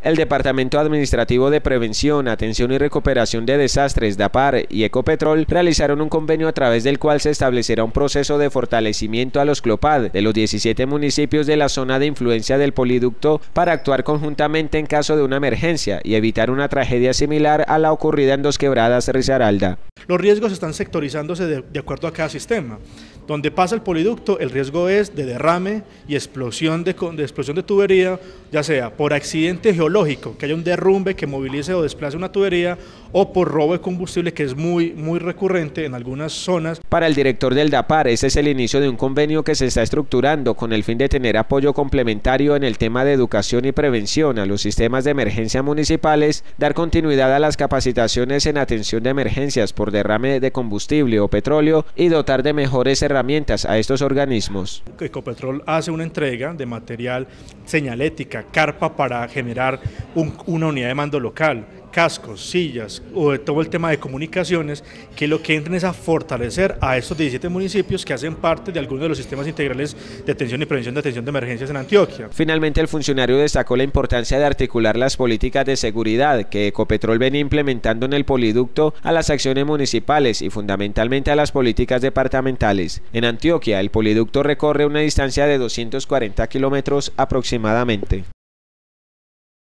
El Departamento Administrativo de Prevención, Atención y Recuperación de Desastres, DAPAR y Ecopetrol realizaron un convenio a través del cual se establecerá un proceso de fortalecimiento a los CLOPAD de los 17 municipios de la zona de influencia del poliducto para actuar conjuntamente en caso de una emergencia y evitar una tragedia similar a la ocurrida en Dos Quebradas, Risaralda. Los riesgos están sectorizándose de acuerdo a cada sistema. Donde pasa el poliducto, el riesgo es de derrame y explosión de tubería, ya sea por accidente geológico, que haya un derrumbe que movilice o desplace una tubería, o por robo de combustible, que es muy recurrente en algunas zonas. Para el director del DAPAR, ese es el inicio de un convenio que se está estructurando con el fin de tener apoyo complementario en el tema de educación y prevención a los sistemas de emergencia municipales, dar continuidad a las capacitaciones en atención de emergencias por derrame de combustible o petróleo y dotar de mejores herramientas a estos organismos. Ecopetrol hace una entrega de material, señalética, carpa para generar una unidad de mando local, cascos, sillas o todo el tema de comunicaciones, que lo que entran es a fortalecer a estos 17 municipios que hacen parte de algunos de los sistemas integrales de atención y prevención de atención de emergencias en Antioquia. Finalmente, el funcionario destacó la importancia de articular las políticas de seguridad que Ecopetrol venía implementando en el poliducto a las acciones municipales y fundamentalmente a las políticas departamentales. En Antioquia, el poliducto recorre una distancia de 240 kilómetros aproximadamente.